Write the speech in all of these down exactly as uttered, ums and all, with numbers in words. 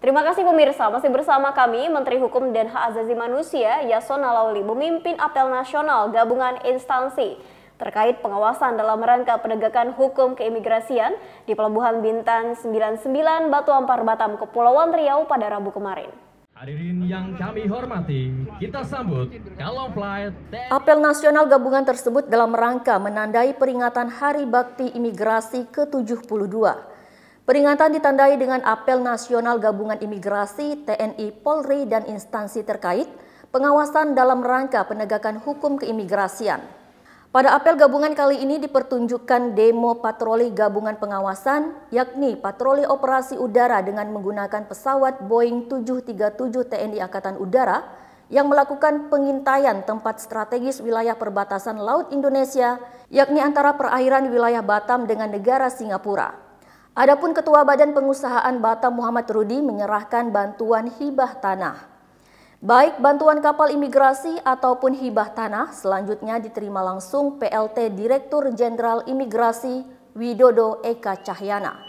Terima kasih pemirsa, masih bersama kami Menteri Hukum dan Hak Asasi Manusia Yasona Lawli memimpin apel nasional gabungan instansi terkait pengawasan dalam rangka penegakan hukum keimigrasian di Pelabuhan Bintan sembilan puluh sembilan Batu Ampar Batam, Kepulauan Riau pada Rabu kemarin. Hadirin yang kami hormati, kita sambut Kalong Flight. Apel nasional gabungan tersebut dalam rangka menandai peringatan Hari Bakti Imigrasi ke tujuh puluh dua. Peringatan ditandai dengan apel nasional gabungan imigrasi, T N I, Polri, dan instansi terkait pengawasan dalam rangka penegakan hukum keimigrasian. Pada apel gabungan kali ini dipertunjukkan demo patroli gabungan pengawasan, yakni patroli operasi udara dengan menggunakan pesawat Boeing tujuh tiga tujuh T N I Angkatan Udara yang melakukan pengintaian tempat strategis wilayah perbatasan Laut Indonesia, yakni antara perairan wilayah Batam dengan negara Singapura. Adapun Ketua Badan Pengusahaan Batam Muhammad Rudi menyerahkan bantuan hibah tanah. Baik bantuan kapal imigrasi ataupun hibah tanah selanjutnya diterima langsung P L T Direktur Jenderal Imigrasi Widodo Eka Cahyana.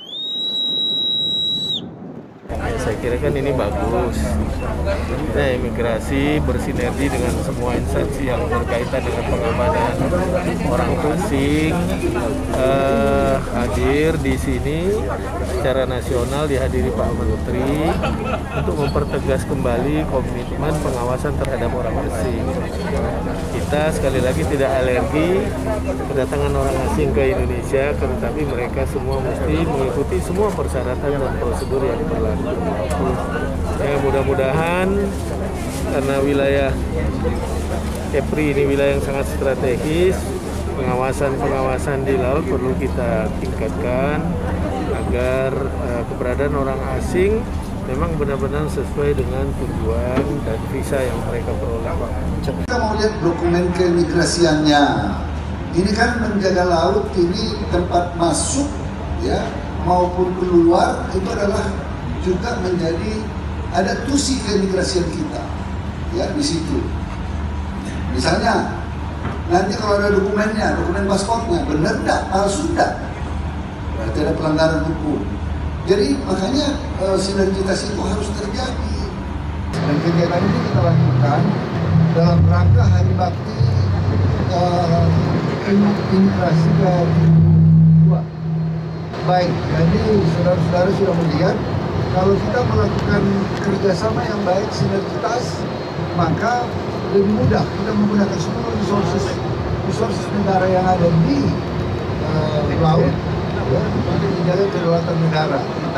Ya, saya kira kan ini bagus. Nah, imigrasi bersinergi dengan semua instansi yang berkaitan dengan pengamanan orang asing eh, hadir di sini secara nasional, dihadiri Pak Menteri untuk mempertegas kembali komitmen pengawasan terhadap orang asing. Kita sekali lagi tidak alergi kedatangan orang asing ke Indonesia, tetapi mereka semua mesti mengikuti semua persyaratan dan prosedur yang berlaku. Ya, mudah-mudahan karena wilayah Kepri ini wilayah yang sangat strategis, pengawasan-pengawasan di laut perlu kita tingkatkan agar uh, keberadaan orang asing memang benar-benar sesuai dengan tujuan dan visa yang mereka peroleh. Kita mau lihat dokumen keimigrasiannya. Ini kan menjaga laut, ini tempat masuk ya maupun keluar itu adalah juga menjadi ada tusi keimigrasian kita ya di situ. Misalnya nanti kalau ada dokumennya, dokumen paspornya benar enggak, palsu enggak, berarti ada pelanggaran hukum. Jadi makanya uh, sinergitas itu harus terjadi. Dan kegiatan ini kita lakukan dalam rangka Hari Bakti uh, Imigrasi ke dua. Baik, jadi saudara-saudara sudah melihat kalau kita melakukan kerjasama yang baik, sinergitas, maka lebih mudah kita menggunakan semua resources, resources negara yang ada di uh, laut, ya, untuk menjaga kedaulatan negara kita.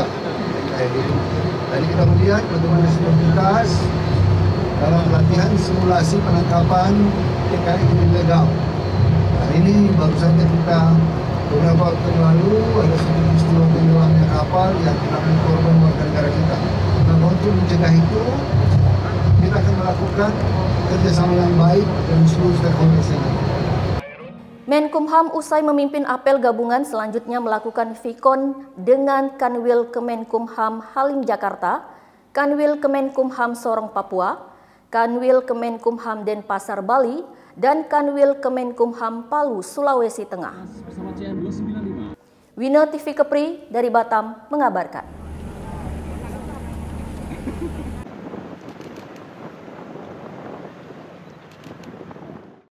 Tadi kita melihat bagaimana sinergitas dalam latihan simulasi penangkapan T K I ilegal. Nah, ini baru saja kita beberapa waktu lalu ada sebuah peristiwa tenggelamnya kapal yang menangani korban warga negara kita. Nah, untuk mencegah itu, kita akan melakukan kerjasama yang baik dengan seluruh stakeholders ini. Menkumham usai memimpin apel gabungan selanjutnya melakukan vikon dengan Kanwil Kemenkumham Halim Jakarta, Kanwil Kemenkumham Sorong Papua, Kanwil Kemenkumham Denpasar Bali, dan Kanwil Kemenkumham Palu Sulawesi Tengah. Wina T V Kepri dari Batam mengabarkan.